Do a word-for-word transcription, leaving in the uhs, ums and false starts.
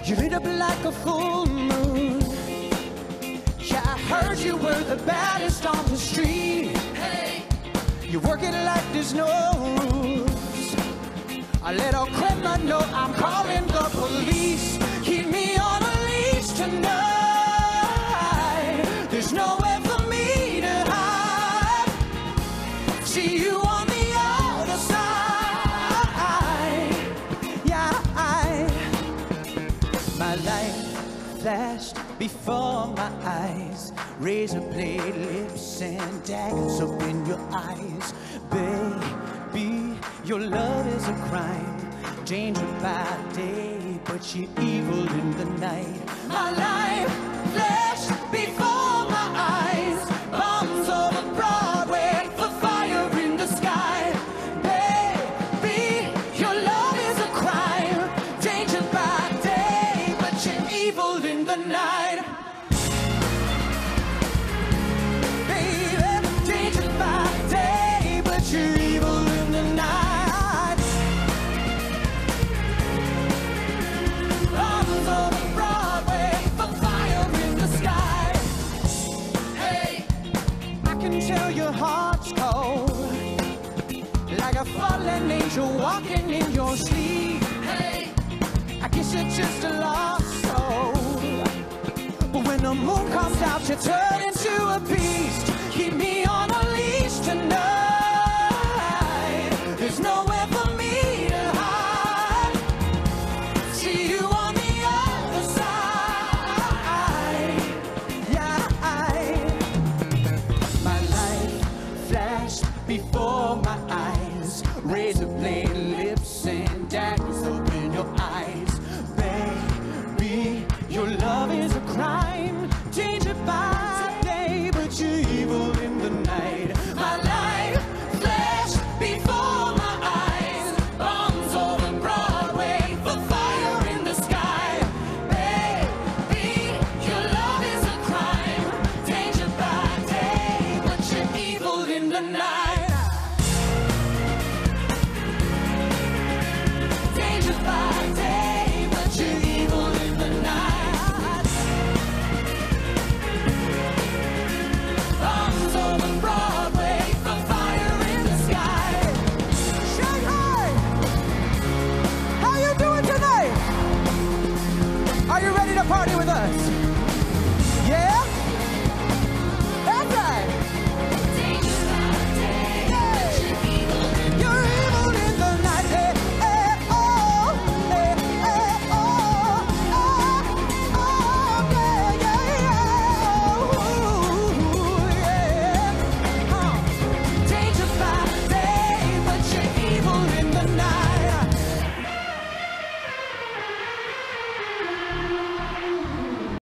You lit up like a full moon. Yeah, I heard you were the baddest on the street. Hey, you work it like there's no rules. A little criminal, I'm calling the police. Keep me on a leash tonight. There's nowhere for me to hide. See you on the other side. Yeah, I, my life flashed before my eyes. Razor blade lips and daggers up in your eyes. Baby, your love is a crime. Danger by day, but you're evil in the night. My life flashed before my eyes. Bombs over Broadway, for fire in the sky. Baby, your love is a crime. Danger by day, but you're evil in the night. Baby, danger by day, but you're evil in the night. Bombs over Broadway, for fire in the sky. Hey, I can tell your heart's cold, like a fallen angel walking in your sleep. Hey, I guess you're just a lost soul, but when the moon comes out, you turn into a beast. Keep me on a leash tonight. There's nowhere for me to hide. See you on the other side. Yeah, I, my life flashed before my eyes. Razor blade lips and daggers open your eyes. Baby, your love is a crime. Danger by day, but you're evil in the night. My life flashed before my eyes. Bombs over Broadway, for fire in the sky. Baby, your love is a crime. Danger by day, but you're evil in the night. Danger by day, but you're evil in the night. Bombs over Broadway, for fire in the sky. Shanghai! How you doing tonight? Are you ready to party with us?